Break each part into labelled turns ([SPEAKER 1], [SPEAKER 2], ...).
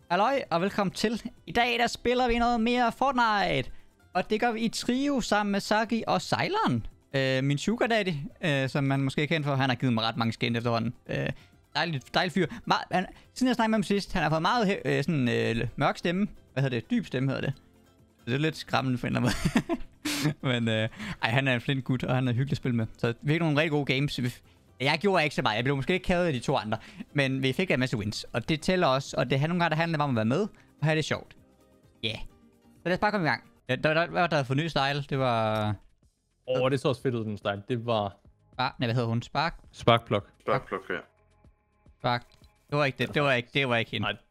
[SPEAKER 1] Halløj og velkommen til. I dag der spiller vi noget mere Fortnite. Og det gør vi i trio sammen med Saki og Sejleren. Min sugar daddy, som man måske er kendt for. Han har givet mig ret mange skin efterhånden. Dejlig fyr. Siden jeg snakkede med ham sidst, han har fået meget mørk stemme. Hvad hedder det? Dyb stemme hedder det. Det er lidt skræmmende på en eller anden måde. Men han er en flink gut, og han er hyggelig at spille med. Så vi fik nogle rigtig gode games. Jeg gjorde ikke så meget. Jeg blev måske ikke kædet af de to andre. Men vi fik en masse wins. Og det tæller også. Og det har nogle gange, der handler om at være med. Og have det sjovt. Ja. Yeah. Så lad os bare komme i gang. Der var for ny style. Det var...
[SPEAKER 2] det så også fedt ud, den style. Det var...
[SPEAKER 1] hvad hedder hun?
[SPEAKER 2] Sparkplug.
[SPEAKER 3] Sparkplug, ja.
[SPEAKER 1] Spark. Det var ikke det. Det var ikke hende.
[SPEAKER 2] Nej,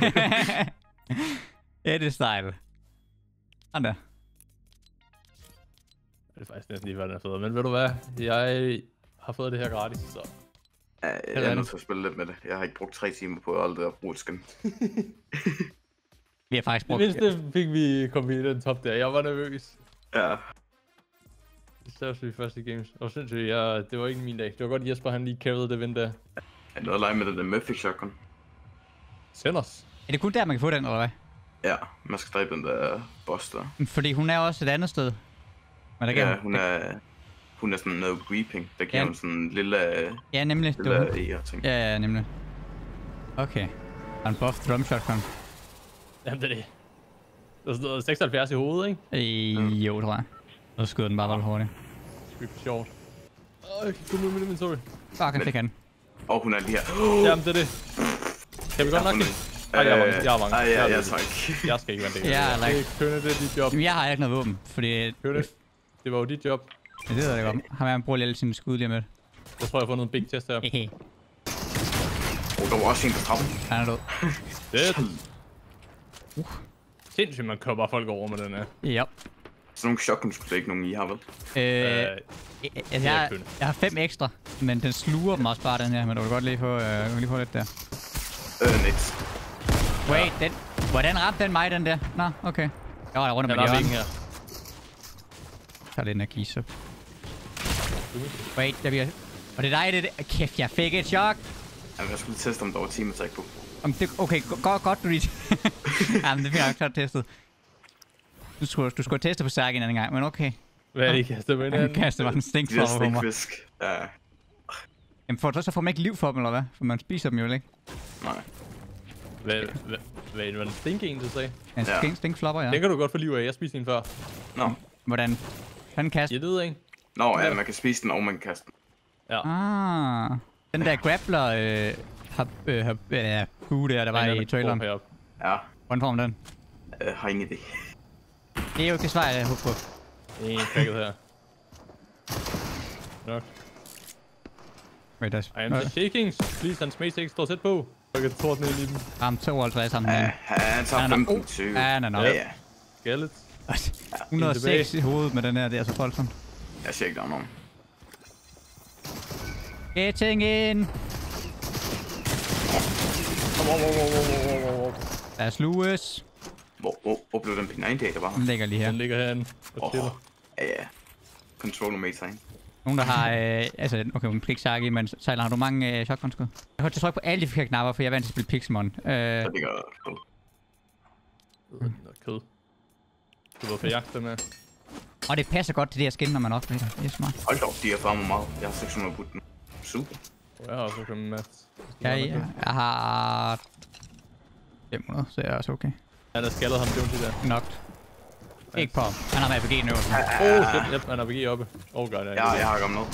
[SPEAKER 1] det er style. Sådan der.
[SPEAKER 2] Det er faktisk næsten lige, hvad den er fed. Men ved du hvad? Jeg har fået det her gratis, så...
[SPEAKER 3] Ja, jeg er nødt til at spille lidt med det. Jeg har ikke brugt 3 timer på alt det der brugt skin.
[SPEAKER 1] Vi har faktisk brugt...
[SPEAKER 2] Det mindste fik vi kommet i den top der. Jeg var nervøs.
[SPEAKER 3] Ja.
[SPEAKER 2] Især vi første games. Og sindssygt, det var ikke min dag. Det var godt Jesper, han lige carried det vind der.
[SPEAKER 3] Jeg nåede at lege med den der Murphy shotgun.
[SPEAKER 2] Send os.
[SPEAKER 1] Er det kun der, man kan få den, eller hvad?
[SPEAKER 3] Ja, man skal dræbe den der boss der.
[SPEAKER 1] Fordi hun er også et andet sted. Men der
[SPEAKER 3] hun er sådan noget weeping. Der giver hun sådan en lille...
[SPEAKER 1] Ja, nemlig.
[SPEAKER 3] Lille ting.
[SPEAKER 1] Ja, nemlig. Okay. Og en buff drum shotgun.
[SPEAKER 2] Jamen det er det. Der stod 76 i hovedet, ikke?
[SPEAKER 1] Jo, tror jeg. Så skyder den bare ret hurtigt.
[SPEAKER 2] Det er for sjovt. Kom nu med min sorry.
[SPEAKER 1] Fuck, han fik han.
[SPEAKER 3] Og hun er lige her.
[SPEAKER 2] Jamen det er det. Kan vi godt nok det? Jeg har mange.
[SPEAKER 3] Jeg tager ikke.
[SPEAKER 2] Jeg skal ikke vente.
[SPEAKER 1] Det
[SPEAKER 2] er dit job.
[SPEAKER 1] Jeg har ikke noget våben, fordi...
[SPEAKER 2] Det var jo dit job.
[SPEAKER 1] Ja, det ved jeg godt. Han bruger lige alle sine skud lige med.
[SPEAKER 2] Jeg tror, jeg har fået noget big test her.
[SPEAKER 3] Der var også en på trappen.
[SPEAKER 1] Han er død.
[SPEAKER 2] Det sindssygt, man kører bare folk over med den her.
[SPEAKER 1] Ja.
[SPEAKER 3] Så nogle shotgun skulle ikke nogen I har, vel?
[SPEAKER 1] Jeg har 5 ekstra, men den sluger dem også bare, den her. Men du kan godt lige få lidt der.
[SPEAKER 3] Net.
[SPEAKER 1] Wait, den... Hvordan ramte den mig, den der? Nå, okay. Jeg var der rundt om et hjørne.
[SPEAKER 2] her.
[SPEAKER 1] Så er det den her kise. Wait, der bliver... Og det er dig, det... Kæft, jeg fik et chok!
[SPEAKER 3] Jamen, jeg skulle teste, om der var team attack på.
[SPEAKER 1] Okay, godt du lige... Jamen, det fik jeg klart testet. Du skulle teste på Særk en anden gang, men okay.
[SPEAKER 2] Hvad er det, I kaster med den?
[SPEAKER 1] Han kaster bare en stinkflopper på mig.
[SPEAKER 3] Fisk. Ja.
[SPEAKER 1] Jamen, får man ikke liv for dem, eller hvad? For man spiser dem jo ikke.
[SPEAKER 3] Nej.
[SPEAKER 2] Hvad er en stinking, du sagde?
[SPEAKER 1] En stinkflopper, ja.
[SPEAKER 2] Den kan du godt få liv af. Jeg spiste en før.
[SPEAKER 1] Nå. Hvordan? Den kaster?
[SPEAKER 2] Jeg ved ikke.
[SPEAKER 3] Nå, ja, man kan spise den, og man kan kaste den.
[SPEAKER 2] Ja.
[SPEAKER 1] Den der grappler der var i traileren.
[SPEAKER 3] Ja.
[SPEAKER 1] Hvordan får man den?
[SPEAKER 3] Har ingen idé.
[SPEAKER 1] Det er jo ikke svar, jeg håber på.
[SPEAKER 2] En pakket her. Nok.
[SPEAKER 1] Wait,
[SPEAKER 2] I am the shakings. Please, hans mate ikke står tæt på. Så kan torden ind i dem.
[SPEAKER 1] Ram 52 sammen.
[SPEAKER 3] Ja, han tager 15-20.
[SPEAKER 1] Ja, han er nok.
[SPEAKER 3] Ja.
[SPEAKER 2] Skellet.
[SPEAKER 1] 106 i hovedet med den her, det er så voldsomt.
[SPEAKER 3] Jeg siger ikke, der er nogen.
[SPEAKER 1] Getting in! Der er sluges.
[SPEAKER 3] Hvor blev den P9 dag, der var?
[SPEAKER 1] Den ligger lige her.
[SPEAKER 2] Den ligger herinde.
[SPEAKER 3] Ja. Controller med sig.
[SPEAKER 1] Nogen der har, okay, hun kan ikke sige, men Sejler, har du mange shotgunskud? Jeg har til trykke på alle de forkerte knapper, for jeg er vant til at spille Pixelmon.
[SPEAKER 3] Der ligger
[SPEAKER 2] noget kød. Du var på jagt dem her.
[SPEAKER 1] Og det passer godt til det her skin, når man opgrader. Det er smart.
[SPEAKER 3] Hold da op, de har farmet meget. Jeg har 600 på den. Super.
[SPEAKER 2] Jeg har også kommet med.
[SPEAKER 1] Jeg har 500, så jeg er også okay.
[SPEAKER 2] Han er skaldet ham, det der.
[SPEAKER 1] Knocked. Ikke på. Han har med APG nu.
[SPEAKER 2] Shit, yep, han har APG oppe. God.
[SPEAKER 3] Jeg har kommet ned.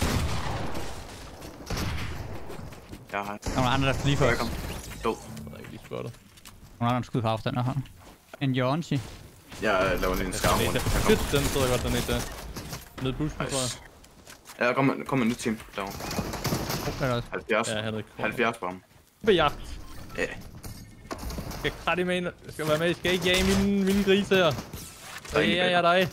[SPEAKER 3] Jeg har.
[SPEAKER 1] Nogle andre, der lige for os.
[SPEAKER 3] Død.
[SPEAKER 2] Jeg er ikke lige spottet.
[SPEAKER 1] Nogle andre skud på afstand af ham. En Jonsi.
[SPEAKER 3] Jeg laver lige en skærm.
[SPEAKER 2] Shit, den sidder godt dernede der. Nede busken, tror jeg.
[SPEAKER 3] Ja, kom en nyt team derovre. 70.
[SPEAKER 2] Ja, Henrik.
[SPEAKER 3] 70 på ham.
[SPEAKER 2] På jagt.
[SPEAKER 3] Ja.
[SPEAKER 2] Jeg skal kratte med en. Jeg skal være med. Jeg skal ikke jage mine grise her. Så jager jeg dig.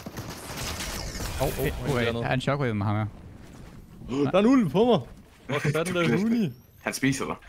[SPEAKER 1] Der er en shockwave med ham her.
[SPEAKER 2] Der er en ulv på mig. Hvor er den der huni?
[SPEAKER 3] Han spiser dig.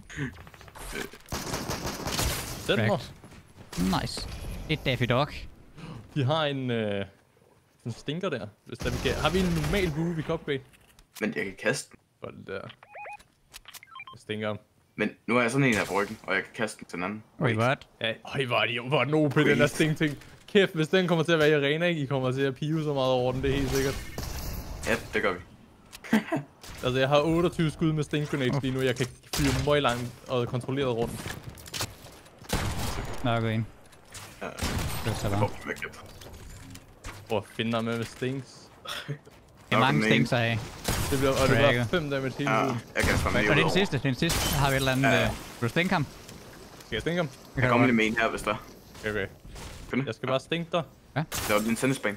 [SPEAKER 2] Den mig.
[SPEAKER 1] Nice. Det er Daffy Dog.
[SPEAKER 2] De har en stinker der. Hvis der vi kan. Har vi en normal bue, vi kan upgrade?
[SPEAKER 3] Men jeg kan kaste den.
[SPEAKER 2] Hold der. Jeg stinker ham.
[SPEAKER 3] Men nu er jeg sådan en her på ryggen, og jeg kan kaste den til den anden.
[SPEAKER 1] Wait, what?
[SPEAKER 2] Ja, hvor den OP, den der sting-ting. Kæft, hvis den kommer til at være i arena, ikke? I kommer til at pive så meget over den, det er helt sikkert.
[SPEAKER 3] Ja, det gør vi.
[SPEAKER 2] Altså, jeg har 28 skud med sting grenades lige nu, jeg kan fyre meget langt og kontrolleret rundt.
[SPEAKER 1] Nå, gå ind.
[SPEAKER 3] Ja.
[SPEAKER 1] Det er så bare.
[SPEAKER 2] Prøv at finde dig med stings.
[SPEAKER 1] Det er mange stings af.
[SPEAKER 2] Det bliver, og det bliver 5 damage hele tiden.
[SPEAKER 3] Jeg kan fremme.
[SPEAKER 1] Og det er den sidste, Har vi et eller andet... Vil du stinke ham?
[SPEAKER 2] Skal jeg stinke ham?
[SPEAKER 3] Jeg kommer lige med en her, hvis der.
[SPEAKER 2] Okay.
[SPEAKER 3] Find.
[SPEAKER 2] Jeg skal bare stinke dig.
[SPEAKER 1] Ja.
[SPEAKER 3] Det var din sendespring.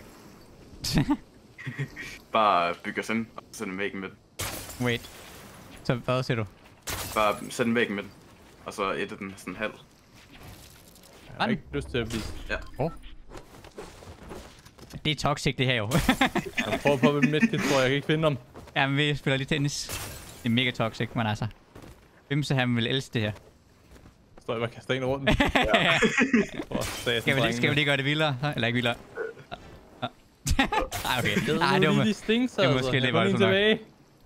[SPEAKER 3] Bare bygge os ind og sætte en væg med den.
[SPEAKER 1] Wait. Så hvad siger du?
[SPEAKER 3] Bare sætte en væg med den. Og så ætte den sådan halv.
[SPEAKER 2] Jeg har ikke lyst til at blive...
[SPEAKER 3] Ja.
[SPEAKER 1] Det er toxic, det her jo.
[SPEAKER 2] Jeg prøver på mit midkit, tror jeg kan ikke finde ham.
[SPEAKER 1] Jamen, vi spiller lige tennis. Det er mega toxic, men altså. Hvem så han vil elske det her?
[SPEAKER 2] Står jeg bare kaster en rundt.
[SPEAKER 1] Skal vi lige gøre det vildere? Eller ikke vildere? Ej, okay.
[SPEAKER 2] Ej, det var
[SPEAKER 1] lige
[SPEAKER 2] stings,
[SPEAKER 1] det var måske lidt voldsomt nok.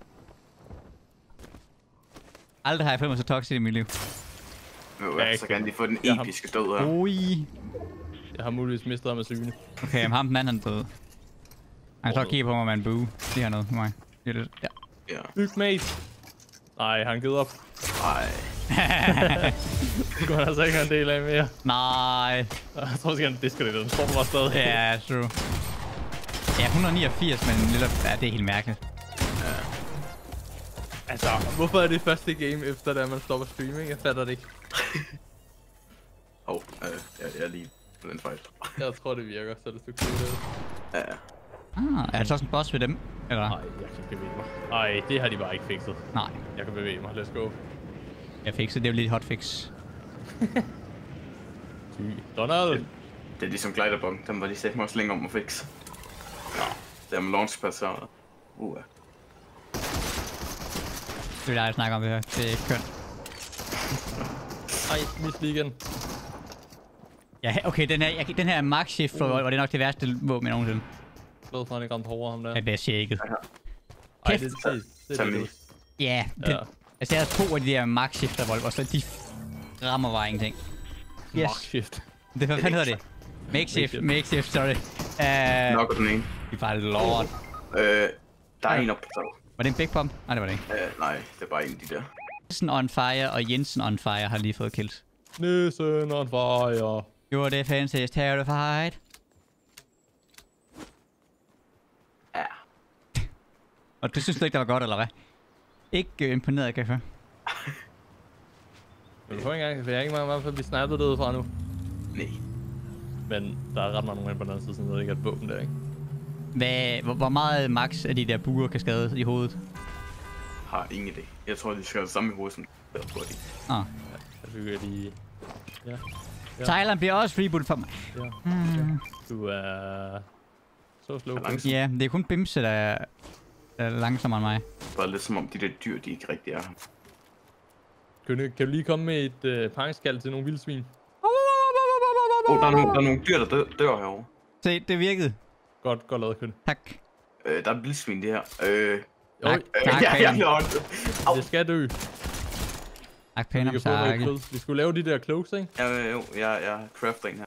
[SPEAKER 1] Aldrig har jeg følt mig så toxic i mit liv.
[SPEAKER 3] Så kan de få den episke stød her.
[SPEAKER 1] Ui.
[SPEAKER 2] Jeg har muligvis mistet ham af syne.
[SPEAKER 1] Okay, ham den anden døde. Han står og kigger på mig med en bue. Det her noget for mig. Det er lidt, ja.
[SPEAKER 2] Byg mate. Nej, han givet op.
[SPEAKER 3] Nej.
[SPEAKER 2] Det kunne han altså ikke have en del af mere.
[SPEAKER 1] Nej.
[SPEAKER 2] Jeg tror måske, han disker det. Den står bare stadig.
[SPEAKER 1] Ja, true. Ja, 189, men lidt ja, det er helt mærkeligt.
[SPEAKER 2] Altså, hvorfor er det første game efter, da man stopper streaming? Jeg fatter det ikke.
[SPEAKER 3] Jeg er lige på den fejl.
[SPEAKER 2] Jeg tror, det virker, så det er det.
[SPEAKER 3] Ja.
[SPEAKER 1] Er det så sådan en boss ved dem? Eller?
[SPEAKER 2] Nej, jeg kan ikke bevæge mig. Nej, det har de bare ikke fikset.
[SPEAKER 1] Nej.
[SPEAKER 2] Jeg kan bevæge mig. Let's go.
[SPEAKER 1] Jeg fikser det er jo lidt hotfix.
[SPEAKER 2] Donald!
[SPEAKER 3] Det er ligesom Gliderbomb. Den var lige sæt mig også længe om at fikse. Det er med launchpad så.
[SPEAKER 1] Det vil jeg snakke om det her. Det er ikke kønt.
[SPEAKER 2] Ej, mis lige igen.
[SPEAKER 1] Ja, okay, den her Max Shift, og det er nok det værste våben jeg nogensinde.
[SPEAKER 2] Glad for, han ikke ramte hårdere ham der.
[SPEAKER 1] Jeg bliver shaket.
[SPEAKER 2] Ej, det er det.
[SPEAKER 1] Ja, altså jeg har 2 af de der Max Shift revolver, så de rammer bare ingenting.
[SPEAKER 2] Yes. Max Shift.
[SPEAKER 1] Hvad fanden hedder det? Makeshift, sorry.
[SPEAKER 3] Nok den ene.
[SPEAKER 1] Vi er bare lord.
[SPEAKER 3] Der er en op på taget.
[SPEAKER 1] Var det en big bomb? Nej, det var det ikke.
[SPEAKER 3] Nej, det er bare en af de der.
[SPEAKER 1] Nissen on fire og Jensen on fire har lige fået kills.
[SPEAKER 2] Nissen on fire.
[SPEAKER 1] Your defense is terrified.
[SPEAKER 3] Ja.
[SPEAKER 1] Og du synes du ikke, det var godt, eller hvad? Ikke imponeret, kan jeg høre.
[SPEAKER 2] Men du får ikke engang, for jeg er ikke mange for at blive snappet derude fra nu.
[SPEAKER 3] Nej.
[SPEAKER 2] Men der er ret mange nogen på den anden side, sådan at det ikke er et våben der, ikke?
[SPEAKER 1] Hvor meget max af de der buer kan skade i hovedet?
[SPEAKER 3] Har ingen idé. Jeg tror, de skal have det samme i hovedet som der på de.
[SPEAKER 1] Ja,
[SPEAKER 2] jeg bygger de... Ja.
[SPEAKER 1] Thailand bliver også freebootet for mig.
[SPEAKER 2] Ja. Du er... så slow.
[SPEAKER 1] Ja, det er kun Bimse, der er langsommere end mig.
[SPEAKER 3] Bare lidt som om de der dyr, de ikke rigtig er.
[SPEAKER 2] Kan du lige komme med et pangskald til nogle vildsvin?
[SPEAKER 3] Der er nogle dyr, der dør herovre.
[SPEAKER 1] Se, det virkede.
[SPEAKER 2] Godt lavet, Køn.
[SPEAKER 1] Tak.
[SPEAKER 3] Der er vildsvin, det her.
[SPEAKER 1] Tak,
[SPEAKER 2] det skal dø.
[SPEAKER 1] Tak, pænt om Saki.
[SPEAKER 2] Vi skulle lave de der cloaks, ikke?
[SPEAKER 3] Jo, jeg crafter en her.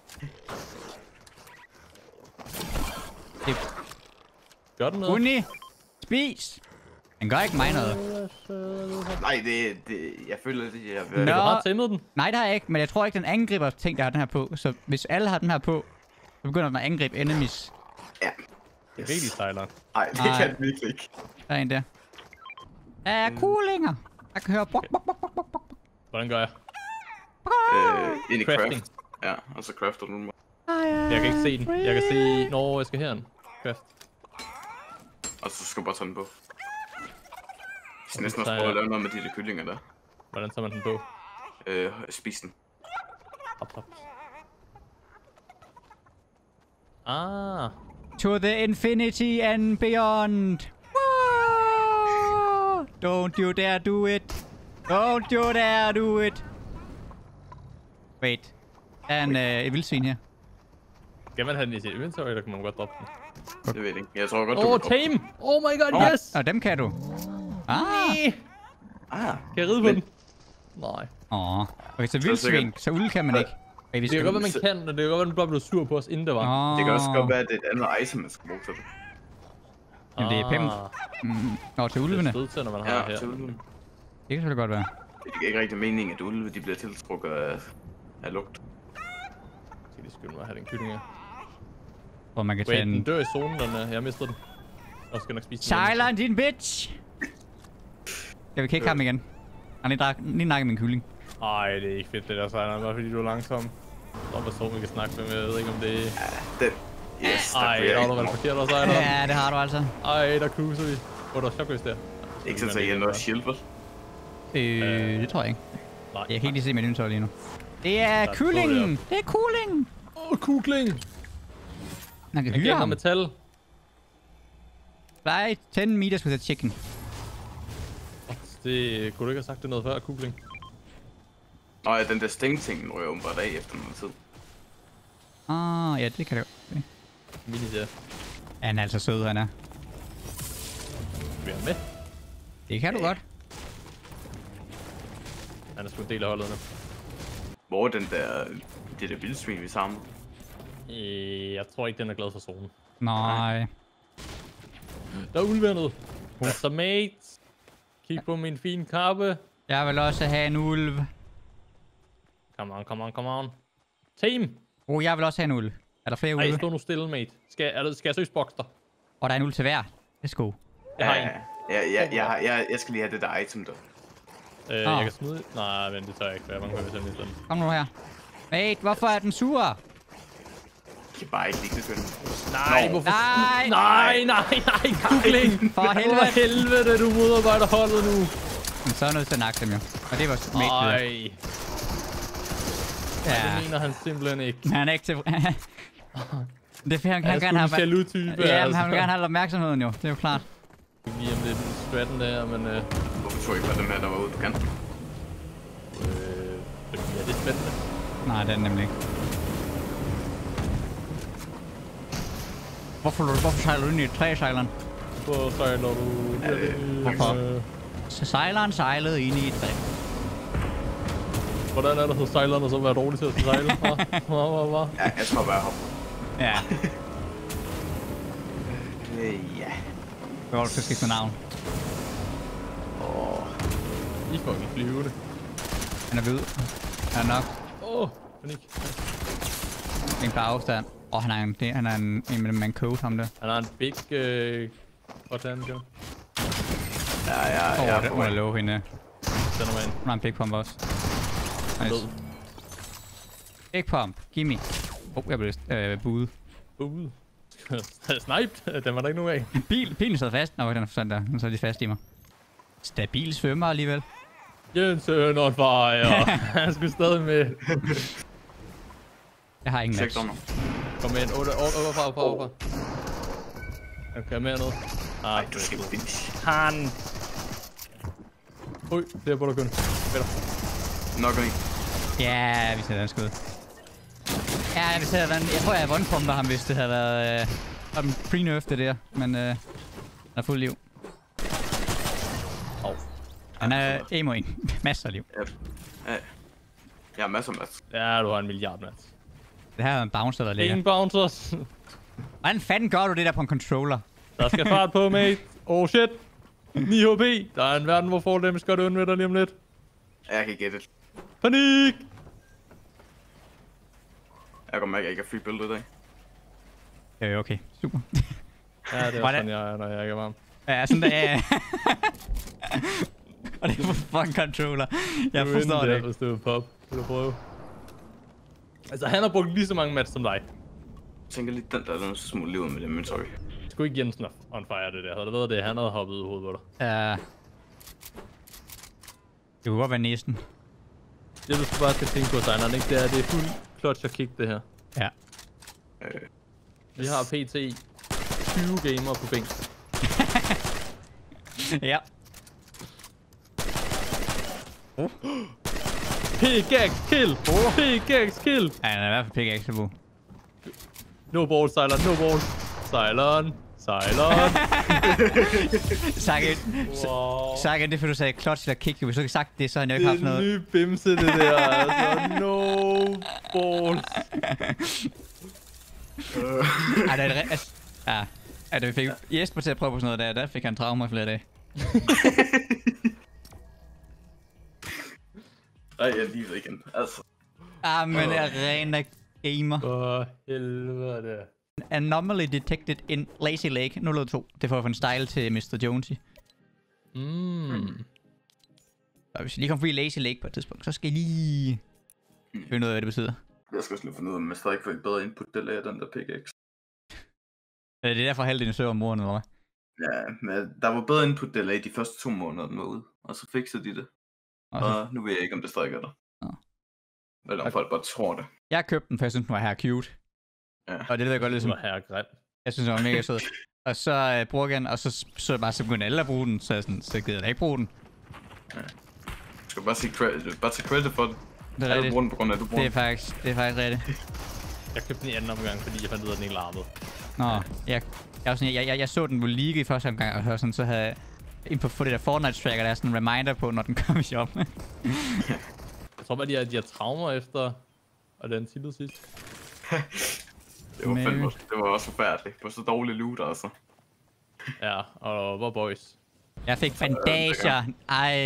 [SPEAKER 2] Gør den noget?
[SPEAKER 1] Uni! Spis! Den gør ikke mig noget.
[SPEAKER 3] Nej, jeg føler det, jeg
[SPEAKER 2] vil... Du har tæmmet den?
[SPEAKER 1] Nej, det har jeg ikke, men jeg tror ikke, den angriber ting, der har den her på. Så hvis alle har den her på, så begynder den at angribe enemies.
[SPEAKER 3] Ja.
[SPEAKER 2] Det er rigtig sejler.
[SPEAKER 3] Nej, det kan den virkelig ikke.
[SPEAKER 1] Der er en der. Coolinger! Jeg kan høre bok.
[SPEAKER 2] Hvordan gør jeg?
[SPEAKER 3] Ind i craft. Ja, og så crafter du den.
[SPEAKER 2] Jeg kan ikke se den. Jeg kan se, når jeg skal herind. Craft.
[SPEAKER 3] Og så skal du bare tage den på. Jeg skal næsten også prøve at lave noget med de der kyllinger der.
[SPEAKER 2] Hvordan tager man den på?
[SPEAKER 3] Spis den.
[SPEAKER 2] Hop. Ah.
[SPEAKER 1] To the infinity and beyond. Whoa! Don't you dare do it. Don't you dare do it. Wait. Der er en vildsvin her.
[SPEAKER 2] Skal man have den i sit inventory, eller kan man godt droppe den?
[SPEAKER 3] Det ved jeg ikke. Jeg tror godt, du kan
[SPEAKER 2] tame! Oh my god, yes!
[SPEAKER 1] Og dem kan du.
[SPEAKER 2] Kan jeg ride på den? Nej.
[SPEAKER 1] Okay, så vildsvin, så uld kan man ikke. Okay,
[SPEAKER 2] Det kan godt være, man kan, men det kan godt være, den bare blev sur på os, inden det var.
[SPEAKER 3] Det kan også godt være, at det er et andet item, man skal bruge til det.
[SPEAKER 1] Jamen, det er penge. Til ulvene.
[SPEAKER 2] Det er stødtænder, man har her.
[SPEAKER 3] Til ulvene.
[SPEAKER 1] Det kan selvfølgelig godt være.
[SPEAKER 3] Det er ikke rigtig meningen, at ulve de bliver tiltrukket af lugt.
[SPEAKER 2] Skal de skynde mig at have den kylling her.
[SPEAKER 1] Hvor man kan tage
[SPEAKER 2] den
[SPEAKER 1] den.
[SPEAKER 2] dør i zonen, den jeg mistede den. Og skal nok spise den.
[SPEAKER 1] Silent, din bitch! Jeg vil kigge ham igen. Han lige nakke min kylling.
[SPEAKER 2] Ej, det er ikke fedt det der, Silent. Bare fordi du er langsom. Der er en person, vi kan snakke med, men jeg ved ikke om det er...
[SPEAKER 3] Ja, yes,
[SPEAKER 2] ej, der har du været forkert også, Silent.
[SPEAKER 1] Ja, det har du altså.
[SPEAKER 2] Ej, der cruiser vi. Der er shockwave der.
[SPEAKER 3] Ikke sådan, at jeg er noget shield, vel?
[SPEAKER 1] Det tror jeg ikke.
[SPEAKER 2] Nej.
[SPEAKER 1] Jeg kan ikke lige se min inventory lige nu. Det er kyllingen! Det er kyllingen!
[SPEAKER 2] Kugling!
[SPEAKER 1] Man kan hyre ham.
[SPEAKER 2] Metal.
[SPEAKER 1] Fly 10 meters with a chicken.
[SPEAKER 2] Det kunne du ikke have sagt det noget før, kugling.
[SPEAKER 3] Nå ja, den der sting-ting rører åbenbart af efter noget tid.
[SPEAKER 1] Ja, det kan det jo.
[SPEAKER 2] Mini der.
[SPEAKER 1] Han er altså sød, han er.
[SPEAKER 2] Vi er med.
[SPEAKER 1] Det kan du godt.
[SPEAKER 2] Han er sgu en del af holdet nu.
[SPEAKER 3] Hvor er det der vildsvin, vi samler?
[SPEAKER 2] Jeg tror ikke, den er glad for zonen.
[SPEAKER 1] Nej.
[SPEAKER 2] Der er ulvendet. Så mate. Kig på min fine kappe.
[SPEAKER 1] Jeg vil også have en ulv.
[SPEAKER 2] Come on. Team!
[SPEAKER 1] Jeg vil også have en ulv. Er der flere ulve?
[SPEAKER 2] Ej, stå nu stille, mate. Skal jeg søge bokse dig?
[SPEAKER 1] Der er en ulv til hver. Værsgo.
[SPEAKER 2] Jeg har en.
[SPEAKER 3] Jeg skal lige have det der item der.
[SPEAKER 2] Jeg kan smide... Nej, men det tør jeg ikke, for jeg er bange for, hvis jeg mister den.
[SPEAKER 1] Kom nu her. Mate, hvorfor er den sur?
[SPEAKER 3] Jeg kan bare ikke lide det.
[SPEAKER 2] Nej, hvorfor? Nej, kugling!
[SPEAKER 1] For helvede.
[SPEAKER 2] For helvede, du modarbejder holdet nu.
[SPEAKER 1] Men så er nødt til at nakke dem jo. Og det var mate.
[SPEAKER 2] Nej. Ja. Det mener han simpelthen ikke.
[SPEAKER 1] Han er ikke til... Det er fordi, han gerne have...
[SPEAKER 2] jaloux-type,
[SPEAKER 1] ja, men han vil gerne have opmærksomheden jo. Det er jo klart.
[SPEAKER 2] Lige om lidt stratten der, men...
[SPEAKER 3] Hvorfor tror jeg ikke, hvad dem her, der var ude på kanten?
[SPEAKER 2] Fordi det er spændende.
[SPEAKER 1] Nej, det er nemlig ikke. Hvorfor sejler du ind i et træ, Sejleren?
[SPEAKER 2] Hvor sejler du?
[SPEAKER 1] Hvorfor? Så Sejleren sejlede ind i et træ.
[SPEAKER 2] Hvordan er det så sejleren og så være dårlig til at sejle?
[SPEAKER 3] Ja, jeg tror bare hoppe.
[SPEAKER 1] Ja.
[SPEAKER 3] Ja.
[SPEAKER 1] Hvad var du skal skifte navn?
[SPEAKER 2] I fucking flyvende.
[SPEAKER 1] Han er hvid. Han er nok.
[SPEAKER 2] Panik.
[SPEAKER 1] En par afstand. Han er en med en coat, ham der.
[SPEAKER 2] Han har en big... Hvordan jo?
[SPEAKER 3] Ja.
[SPEAKER 1] Det må jeg love hende.
[SPEAKER 2] Den er med ind.
[SPEAKER 1] Hun har en big pump også. Nice. Big pump. Gimme. Jeg blev buet.
[SPEAKER 2] Buet? Sniped? Den var der ikke nogen af.
[SPEAKER 1] Bilen sad fast. Nå, den er sådan der. Den sad lige fast i mig. Stabil svømmer alligevel.
[SPEAKER 2] Jensen on fire. Han skulle stadig med.
[SPEAKER 1] Jeg har ingen match.
[SPEAKER 2] Kom med en 8 overfra. Okay, mere noget.
[SPEAKER 3] Nej, du skal finish.
[SPEAKER 2] Han. Det er på dig kun. Bedre.
[SPEAKER 3] Nok en.
[SPEAKER 1] Ja, vi sætter den skud. Ja, vi sætter den. Jeg tror, jeg one-pumpede ham, hvis det havde været pre-nerf det der. Men han er fuld liv. Han er emo en. Masser af liv.
[SPEAKER 3] Ja. Jeg har masser af match.
[SPEAKER 2] Ja, du har en milliard match.
[SPEAKER 1] Det her er en bouncer, der ligger.
[SPEAKER 2] Ingen bouncers.
[SPEAKER 1] Hvordan fanden gør du det der på en controller?
[SPEAKER 2] Der skal fart på, mate. Oh shit. 9 HP. Der er en verden, hvor fall damage gør det undvætter dig lige om lidt.
[SPEAKER 3] Jeg kan get it.
[SPEAKER 2] Panik!
[SPEAKER 3] Jeg kan mærke, at jeg ikke har free build i dag.
[SPEAKER 1] Okay, super.
[SPEAKER 2] Ja, det er sådan, jeg er, når jeg ikke er varm.
[SPEAKER 1] Ja, sådan der. Og det er på fucking controller. Jeg forstår det ikke.
[SPEAKER 2] Hvis du vil pop. Vil du prøve? Altså, han har brugt lige så mange match som dig.
[SPEAKER 3] Jeg tænker lidt, den der er så smule livet med dem, men sorry.
[SPEAKER 2] Sgu ikke Jensen on fire det der. Havde det været det, han havde hoppet ud i hovedet på dig.
[SPEAKER 1] Ja. Det kunne godt være næsten.
[SPEAKER 2] Det du bare skal tænke på, Sejneren, ikke? Det er fuld clutch og kick, det her.
[SPEAKER 1] Ja.
[SPEAKER 2] Vi har pt. 20 gamer på bænk.
[SPEAKER 1] Ja.
[SPEAKER 2] Pickaxe kill! Pickaxe kill!
[SPEAKER 1] Ja, han er i hvert fald pickaxe på.
[SPEAKER 2] No ball, Sejleren, no ball. Sejleren.
[SPEAKER 1] Sagen, det er fordi du sagde clutch eller kick. Hvis du ikke sagt det, så har jeg ikke haft noget.
[SPEAKER 2] Det er en ny bimse, det der. Altså, no balls.
[SPEAKER 1] Ej, det er det. Ja. Da vi fik Jesper til at prøve på sådan noget der fik han traumer flere dage.
[SPEAKER 3] Ej, jeg livet igen. Altså.
[SPEAKER 1] Men jeg er gamer.
[SPEAKER 2] For helvede.
[SPEAKER 1] Anomaly detected in Lazy Lake 002. Det får for en style til Mr. Jonesy. Og hvis I lige kommer forbi Lazy Lake på et tidspunkt, så skal I lige finde ud af, hvad det betyder.
[SPEAKER 3] Jeg skal også lige finde ud af, om jeg stadig får et bedre input delay af den der pickaxe.
[SPEAKER 1] Det er derfor halvdelen af server om morgenen, eller hvad?
[SPEAKER 3] Ja, men der var bedre input delay de første 2 måneder, den var ude. Og så fikser de det. Og nu ved jeg ikke, om det stadig er der. Eller om folk bare tror det.
[SPEAKER 1] Jeg købte den, for jeg synes, den var her cute.
[SPEAKER 3] Ja.
[SPEAKER 1] Og det ved jeg godt lidt som...
[SPEAKER 2] Det var her grim.
[SPEAKER 1] Jeg synes, den var mega sød. Og så bruger jeg den, og så jeg bare, så begynder alle at bruge den, så gider jeg da ikke bruge den.
[SPEAKER 3] Ja. Du skal bare sige credit for det.
[SPEAKER 1] Det er rigtigt.
[SPEAKER 3] Bruger den på grund af, at du bruger
[SPEAKER 1] det er faktisk rigtigt.
[SPEAKER 2] Jeg købte den i anden omgang, fordi jeg fandt ud af, at den ikke larmede.
[SPEAKER 1] Nå, jeg så den på league i første omgang, og så havde jeg ind på det der Fortnite-tracker, der er sådan en reminder på, når den kommer i shop.
[SPEAKER 2] Jeg tror bare, de har traumer efter, og den tillede sidst.
[SPEAKER 3] Det var også forfærdeligt. Det var så dårlig loot, altså.
[SPEAKER 2] Ja, og hvor boys.
[SPEAKER 1] Jeg fik bandager. Ej.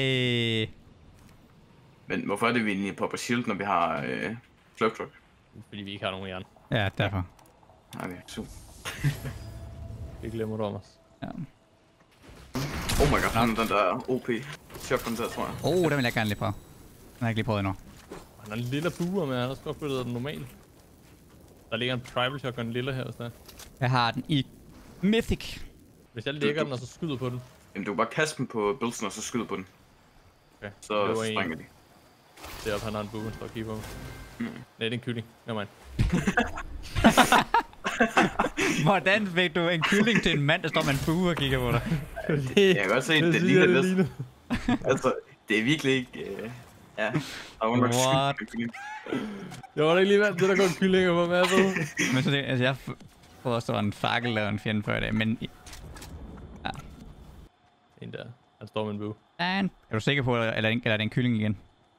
[SPEAKER 3] Men hvorfor er det, vi egentlig popper shield, når vi har cloak truck?
[SPEAKER 2] Fordi vi ikke har nogen jern.
[SPEAKER 1] Ja, derfor.
[SPEAKER 3] Okay, super.
[SPEAKER 2] Det glemmer du om os.
[SPEAKER 1] Ja.
[SPEAKER 3] Oh my god, den der OP shotgun der, tror jeg.
[SPEAKER 1] Den vil jeg gerne lige prøve. Den har jeg ikke lige prøvet endnu.
[SPEAKER 2] Han har en lille buer med, han har sgu opgraderet den normalt. Der ligger en tribal shotgun lille her, hvis der.
[SPEAKER 1] Jeg har den i Mythic.
[SPEAKER 2] Hvis jeg lægger den, og så skyder på den.
[SPEAKER 3] Jamen, du kan bare kaste den på buildsen, og så skyde på den.
[SPEAKER 2] Okay.
[SPEAKER 3] Så springer de.
[SPEAKER 2] Deroppe, han har en bue, han står og kigger på. Nej, det er en kylling. Nevermind.
[SPEAKER 1] Hvordan fik du en kylling til en mand, der står med en bue og kigger på dig?
[SPEAKER 3] Jeg kan godt se, at det ligner lidt. Altså, det er virkelig ikke... Ja, der var nok
[SPEAKER 1] What?
[SPEAKER 3] en kylling.
[SPEAKER 2] Jeg var da ikke lige vant til, der går en kyllinger på mappet.
[SPEAKER 1] Men så det, altså jeg prøvede at stå en fakkel og en fjende før i dag, men... Ja.
[SPEAKER 2] En der. Han står med en bue.
[SPEAKER 1] Er du sikker på, eller er det en kylling igen?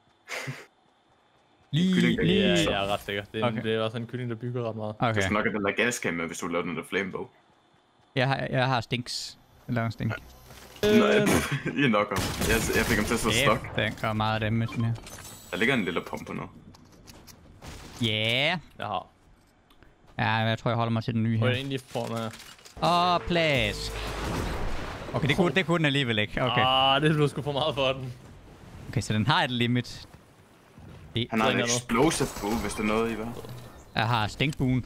[SPEAKER 2] Ja, jeg er ret sikker. Det er også en kylling, der bygger ret meget.
[SPEAKER 3] Du skal nok have den der gascam med, hvis du laver den der flamebow.
[SPEAKER 1] Jeg har stinks. Jeg laver en stink.
[SPEAKER 3] Nej, I nok om. Jeg fik ham til at stå stok.
[SPEAKER 1] Den gør meget damage, den her.
[SPEAKER 3] Der ligger en lille pump på nu.
[SPEAKER 2] Jeg har.
[SPEAKER 1] Ja, jeg tror, jeg holder mig til den nye her.
[SPEAKER 2] Og jeg egentlig får den
[SPEAKER 1] plads. Okay, det kunne den alligevel ikke. Okay.
[SPEAKER 2] Det blev sgu for meget for den.
[SPEAKER 1] Okay, så den har et limit.
[SPEAKER 3] Han har en explosive bow, hvis det er noget, I vil.
[SPEAKER 1] Jeg har stinkbuen.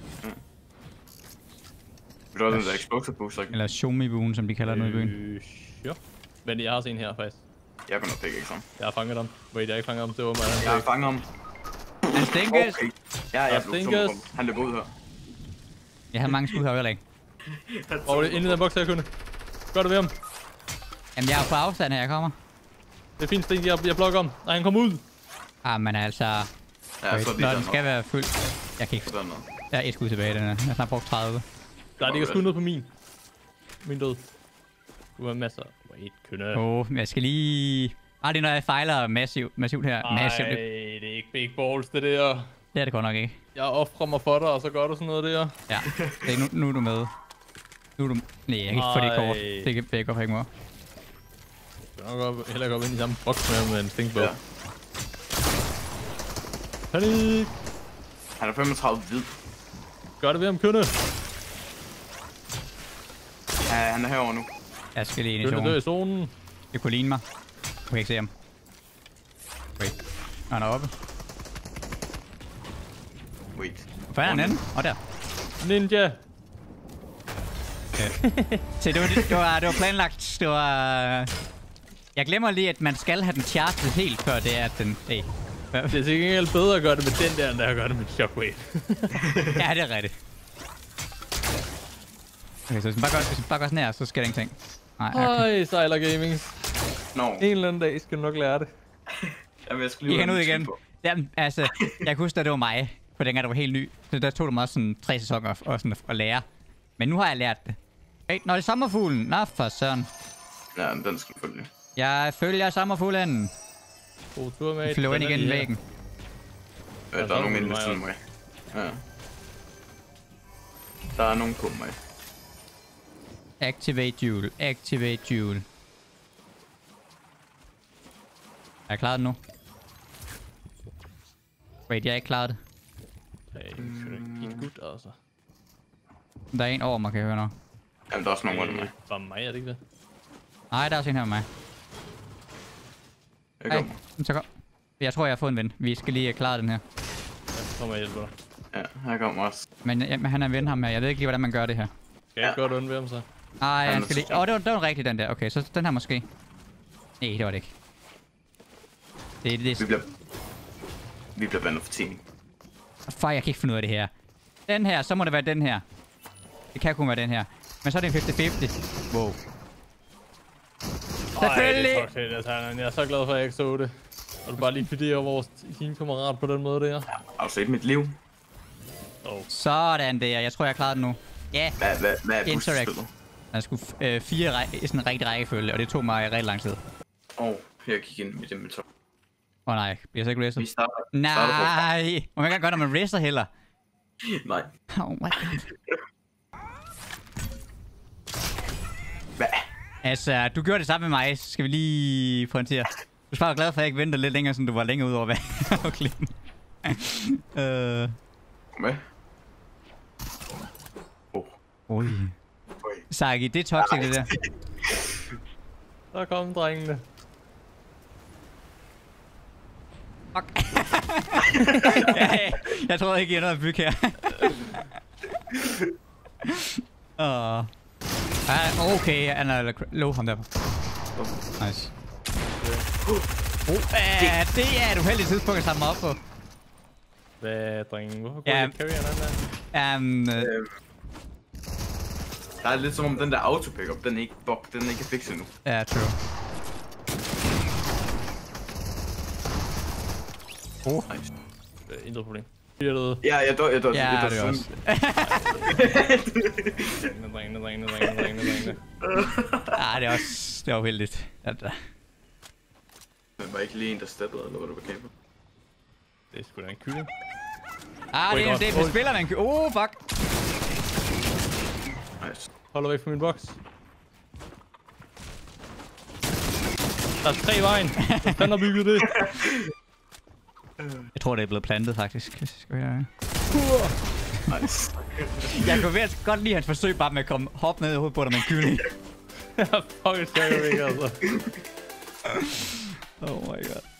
[SPEAKER 3] Vil du have den der explosive bow, så?
[SPEAKER 1] Eller shomi-buen, som de kalder den i byen.
[SPEAKER 2] Ja. Men jeg har også en her, faktisk.
[SPEAKER 3] Jeg kan nok ikke sådan.
[SPEAKER 2] Jeg har fanget dem. Wait, jeg har ikke fanget dem. Det var mig.
[SPEAKER 3] Jeg har fanget ham.
[SPEAKER 1] Han stinkes!
[SPEAKER 3] Okay. Ja, jeg blev stummet på. Han løb ud her.
[SPEAKER 1] Jeg har mange skud her, heller ikke.
[SPEAKER 2] Og det er inde i den boks, jeg kunne. Gør det ved ham.
[SPEAKER 1] Jamen, jeg er på afstand her, jeg kommer.
[SPEAKER 2] Det er fint, Sten. Jeg blokker om. Nej, han kommer ud.
[SPEAKER 1] Men altså...
[SPEAKER 3] Ja, så
[SPEAKER 1] når den skal være fyldt... Jeg kan ikke... Der er et skud tilbage, den her. Jeg har snart brugt 30.
[SPEAKER 2] Der ligger skud ned på min. Min død. Du har masser. Wait, kønne.
[SPEAKER 1] Jeg skal lige... det er når jeg fejler massivt her.
[SPEAKER 2] Nej, det er ikke big balls, det der.
[SPEAKER 1] Det er det godt nok ikke.
[SPEAKER 2] Jeg offrer mig for dig, og så gør du sådan noget der.
[SPEAKER 1] Ja, nu er du med. Nu er du... Nej, jeg kan ikke få det kort. Det kan jeg godt ikke mere.
[SPEAKER 2] Jeg skal nok heller gå ind i samme boks med en stinkbog.
[SPEAKER 3] Ja.
[SPEAKER 2] Panik!
[SPEAKER 3] Han er 35 hvid.
[SPEAKER 2] Gør det ved ham, kønne.
[SPEAKER 3] Ja, han er herovre nu.
[SPEAKER 1] Jeg skal lige ind i
[SPEAKER 2] zonen.
[SPEAKER 1] zonen.
[SPEAKER 2] I zonen.
[SPEAKER 1] Det kunne ligne mig. Du kan ikke se ham. Wait. Han er oppe.
[SPEAKER 3] Wait.
[SPEAKER 1] Hvor er han henne? Der.
[SPEAKER 2] Ninja.
[SPEAKER 1] Se, det var planlagt. Det var... Jeg glemmer lige, at man skal have den charged helt før det er, at den... Hey.
[SPEAKER 2] Det er sikkert ikke bedre at gøre det med den der, end at gøre det med Shockwave.
[SPEAKER 1] Ja, det er rigtigt. Okay, så hvis man bare går sådan her, så sker der ingenting.
[SPEAKER 2] Hej, Sejler Gamings.
[SPEAKER 3] No.
[SPEAKER 2] En eller anden dag skal du nok lære det.
[SPEAKER 3] Jamen, jeg skal lige
[SPEAKER 1] ud igen. Jamen, altså, jeg kunne huske, at det var mig, for dengang det var helt ny. Så der tog det mig også sådan 3 sæsoner og sådan at lære. Men nu har jeg lært det. Hey, når det er sommerfuglen. Nå, for søren.
[SPEAKER 3] Ja, den skal følge.
[SPEAKER 1] Jeg følger sommerfuglen.
[SPEAKER 2] God tur, mate.
[SPEAKER 1] Flyver ind igen i væggen.
[SPEAKER 3] Ja, der er nogen inde ved siden af mig. Ja. Der er nogen på mig.
[SPEAKER 1] Activate jewel. Activate jewel. Er jeg klaret det nu? Wait, jeg er ikke klaret det.
[SPEAKER 2] Det er ikke godt, altså.
[SPEAKER 1] Der er en over mig, kan jeg høre nu.
[SPEAKER 3] Jamen, der er også nogen under mig.
[SPEAKER 2] Bare mig, er det ikke det?
[SPEAKER 1] Nej, der er også en her med mig.
[SPEAKER 3] Jeg
[SPEAKER 1] Ej,
[SPEAKER 3] kommer.
[SPEAKER 1] så kom. Jeg tror, jeg har fået en ven. Vi skal lige klare den her.
[SPEAKER 2] Jeg kommer og hjælper dig.
[SPEAKER 3] Ja, her kommer også.
[SPEAKER 1] Men han er en ven ham her. Jeg ved ikke lige, hvordan man gør det her.
[SPEAKER 2] Skal jeg godt undvære ham så?
[SPEAKER 1] Nej, han skal lige... det var rigtig den der. Okay, så den her måske. Nej, det var det ikke.
[SPEAKER 3] Vi bliver bandet for team.
[SPEAKER 1] Fuck, jeg kan ikke finde ud af det her. Den her, så må det være den her. Det kan kun være den her. Men så er det en 50-50. Wow. Selvfølgelig!
[SPEAKER 2] Jeg er så glad for, at jeg ikke så det. Og du bare likviderer vores teamkammerat på den måde der.
[SPEAKER 3] Har du set mit liv?
[SPEAKER 1] Sådan der. Jeg tror, jeg klarede den nu. Ja.
[SPEAKER 3] Hvad er
[SPEAKER 1] Interact.
[SPEAKER 3] puslespillet?
[SPEAKER 1] Der skulle 4 i sådan en rigtig rækkefølge, og det tog mig rigtig lang tid.
[SPEAKER 3] Jeg gik ind med det med top.
[SPEAKER 1] Nej, bliver så ikke restet?
[SPEAKER 3] Vi starter.
[SPEAKER 1] Nej! Må man ikke godt, når man rester heller?
[SPEAKER 3] Nej.
[SPEAKER 1] Oh my god.
[SPEAKER 3] Hvad?
[SPEAKER 1] Altså, du gjorde det samme med mig. Skal vi lige pointere. Du er bare glad for, at jeg ikke ventede lidt længere, så du var længere ud over vandet.
[SPEAKER 3] Hvad?
[SPEAKER 1] Oj. Sagi, det er toxic, det der.
[SPEAKER 2] Der kom drengene.
[SPEAKER 1] Fuck. Jeg tror ikke, jeg er noget at bygge her. Okay, han er low ham der. Nice. Det er et uheldigt tidspunkt at samle mig op på.
[SPEAKER 2] Hvad, drenge? Hvorfor går jeg carry den der?
[SPEAKER 3] Der er lidt som om den der auto-pickup, den er ikke fikset nu.
[SPEAKER 1] Ja, true.
[SPEAKER 3] Nice.
[SPEAKER 2] Intet problem.
[SPEAKER 3] Ja, jeg dør.
[SPEAKER 1] Ja, det er også.
[SPEAKER 2] Drengene.
[SPEAKER 1] Det er også... Det var uheldigt.
[SPEAKER 3] Men var ikke lige en, der steppede, eller var du på camper?
[SPEAKER 2] Det er sgu da en kylling.
[SPEAKER 1] Det er spiller man. Fuck.
[SPEAKER 3] Nice.
[SPEAKER 2] Hold væk fra min boks. Der er 3 i vejen. Hvem har bygget det?
[SPEAKER 1] Jeg tror, det er blevet plantet, faktisk.
[SPEAKER 3] Nice.
[SPEAKER 1] Jeg kunne virkelig godt lide hans forsøg bare med at hoppe ned i hovedet på dig med en kylling.
[SPEAKER 2] Fuck, det skal jeg ikke, altså.
[SPEAKER 1] Oh my god.